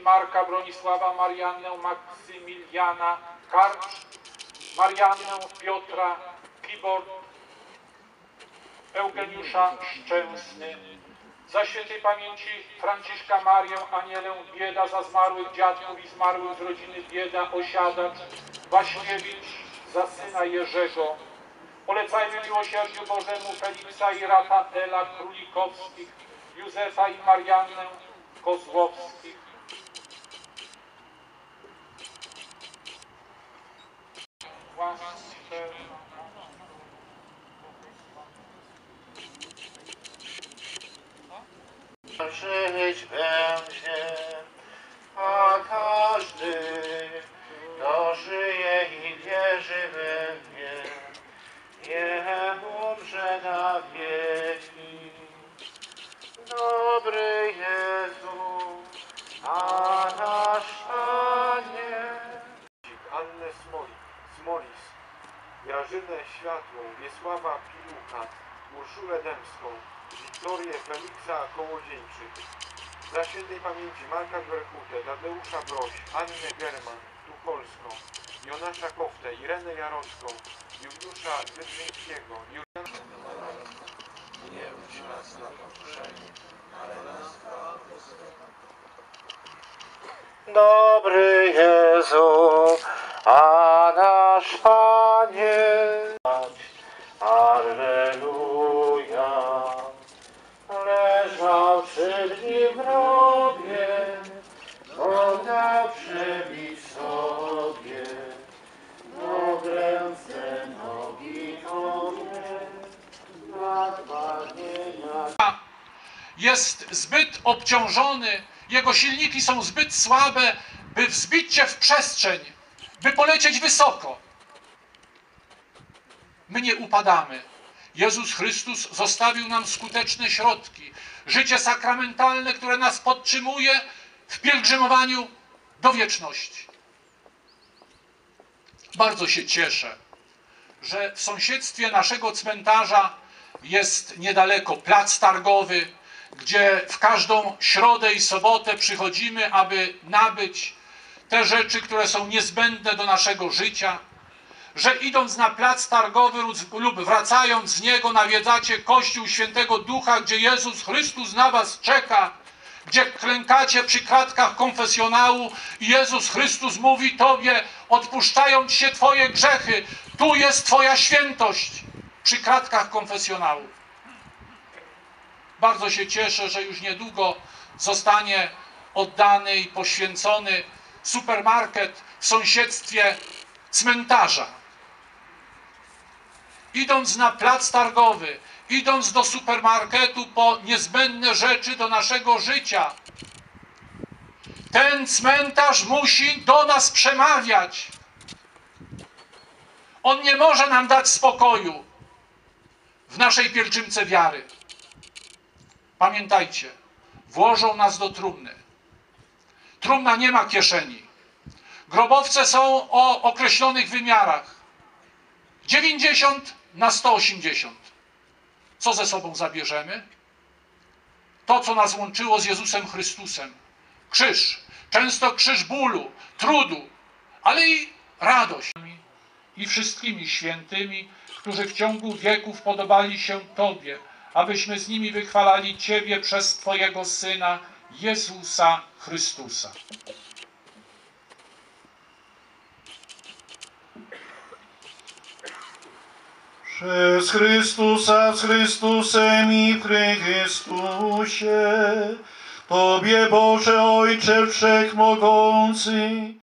Marka, Bronisława, Mariannę, Maksymiliana, Karcz, Mariannę, Piotra, Kibor, Eugeniusza Szczęsny. Za świętej pamięci Franciszka Marię, Anielę Bieda, za zmarłych dziadków i zmarłych z rodziny Bieda, Osiadacz, Waśniewicz, za syna Jerzego. Polecajmy miłosierdziu Bożemu Feliksa i Rafaela Królikowskich, Józefa i Mariannę Kozłowskich. Żyć będzie, a każdy, kto żyje i wierzy we mnie, nie umrze na wieki. Dobry Jezu, a nasz Panie. Annę Smolis, Grażynę Światłą, Wiesława Piłucha, Urszulę Dębską, Wiktorię Feliksa Kołodziejczyk. Dla świętej pamięci Marka Gwerkutę, Tadeusza Broś, Annę German, Tucholską, Jonasza Koftę, Irenę Jarocką, Juliusza Wydrzyńskiego, Nie budź nas na pokuszenie, ale nas Dobry Jezu, a nasz Panie. Alleluja. Leżał 3 dni w grobie, oddał przebić sobie, no ręce, nogi Tobie, na zbawienia. Jest zbyt obciążony, jego silniki są zbyt słabe, by wzbić się w przestrzeń, by polecieć wysoko. My nie upadamy. Jezus Chrystus zostawił nam skuteczne środki, życie sakramentalne, które nas podtrzymuje w pielgrzymowaniu do wieczności. Bardzo się cieszę, że w sąsiedztwie naszego cmentarza jest niedaleko plac targowy, gdzie w każdą środę i sobotę przychodzimy, aby nabyć te rzeczy, które są niezbędne do naszego życia, że idąc na plac targowy lub wracając z niego nawiedzacie Kościół Świętego Ducha, gdzie Jezus Chrystus na was czeka, gdzie klękacie przy kratkach konfesjonału i Jezus Chrystus mówi Tobie, odpuszczając się Twoje grzechy, tu jest Twoja świętość przy kratkach konfesjonału. Bardzo się cieszę, że już niedługo zostanie oddany i poświęcony supermarket w sąsiedztwie cmentarza. Idąc na plac targowy, idąc do supermarketu po niezbędne rzeczy do naszego życia, ten cmentarz musi do nas przemawiać. On nie może nam dać spokoju w naszej pielgrzymce wiary. Pamiętajcie, włożą nas do trumny. Trumna nie ma kieszeni. Grobowce są o określonych wymiarach. 90 na 180. Co ze sobą zabierzemy? To, co nas łączyło z Jezusem Chrystusem. Krzyż. Często krzyż bólu, trudu, ale i radość. I wszystkimi świętymi, którzy w ciągu wieków podobali się Tobie, abyśmy z nimi wychwalali Ciebie przez Twojego Syna, Jezusa Chrystusa. Przez Chrystusa, z Chrystusem i w Chrystusie, Tobie, Boże Ojcze Wszechmogący,